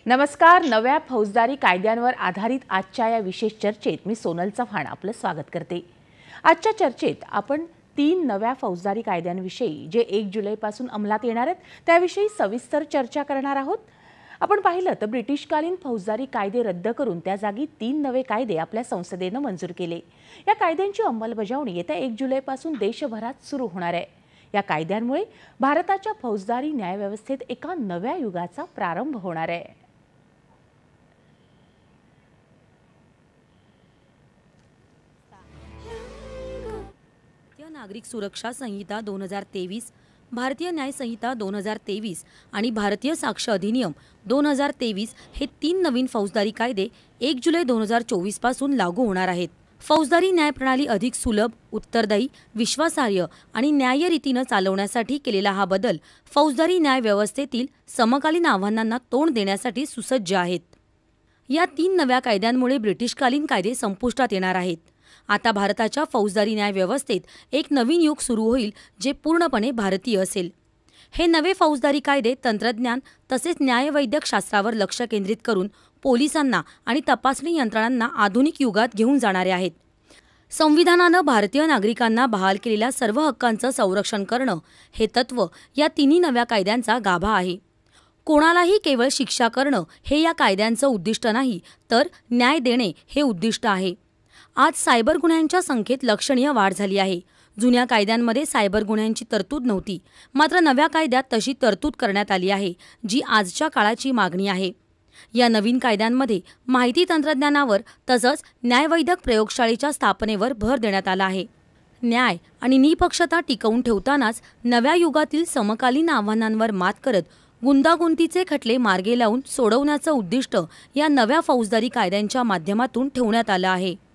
नमस्कार. नव्या फौजदारी कायद्यांवर आधारित आजच्या या विशेष चर्चेत मी सोनल चव्हाण आपलं स्वागत करते. आजच्या चर्चेत आपण 3 नव्या फौजदारी कायद्यांविषयी जे 1 जुलैपासून अंमलात येणार आहेत त्याविषयी सविस्तर चर्चा करणार आहोत. आपण पाहिलं तर ब्रिटिशकालीन फौजदारी कायदे रद्द करून त्या जागी 3 नवे कायदे आपल्या संसदेने मंजूर केले. या कायद्यांची अंमलबजावणी येत्या 1 जुलैपासून देशभरात सुरू होणार आहे. या कायद्यांमुळे भारताच्या फौजदारी न्यायव्यवस्थेत एका नव्या युगाचा प्रारंभ होणार आहे. नागरिक सुरक्षा संहिता 2023, भारतीय न्याय संहिता 2023 आणि भारतीय साक्ष अधिनियम 2023 हे 3 नवीन फौजदारी कायदे 1 जुलै 2024 पासून लागू होणार आहेत. फौजदारी न्याय प्रणाली अधिक सुलभ, उत्तरदायी, विश्वासार्ह आणि न्यायरीतीने चालवण्यासाठी केलेला हा बदल फौजदारी न्याय व्यवस्थेतील समकालीन आव्हानांना तोंड देण्यासाठी सुसज्ज आहेत. या 3 नव्या कायद्यांमुळे ब्रिटिशकालीन कायदे संपुष्टात येणार आहेत. आता भारताच्या फौजदारी न्याय व्यवस्थेत एक नवीन युग सुरू होईल जे पूर्णपणे भारतीय असेल. हे नवे फौजदारी कायदे तंत्रज्ञान तसेच न्यायवैद्यक शास्त्रावर लक्ष केंद्रित करून पोलिसांना आणि तपासणी यंत्रणांना आधुनिक युगात घेऊन जाणारे आहेत. संविधानाने भारतीय नागरिकांना बहाल केलेल्या सर्व हक्कांचं संरक्षण करणं हे तत्व या 3 नव्या कायद्यांचा गाभा आहे. कोणालाही केवळ शिक्षा करणं हे या कायद्यांचं उद्दिष्ट नाही, तर न्याय देणे हे उद्दिष्ट आहे. आज सायबर गुन्ह्यांच्या संख्येत लक्षणीय वाढ झाली आहे. जुन्या कायद्यांमध्ये सायबर गुन्ह्यांची तरतूद नव्हती, मात्र नव्या कायद्यात तशी तरतूद करण्यात आली आहे, जी आजच्या काळाची मागणी आहे. या नवीन कायद्यांमध्ये माहिती तंत्रज्ञानावर तसंच न्यायवैद्यक प्रयोगशाळेच्या स्थापनेवर भर देण्यात आला आहे. न्याय आणि निपक्षता टिकवून ठेवतानाच नव्या युगातील समकालीन आव्हानांवर मात करत गुंतागुंतीचे खटले मार्गी लावून सोडवण्याचं उद्दिष्ट या नव्या फौजदारी कायद्यांच्या माध्यमातून ठेवण्यात आलं आहे.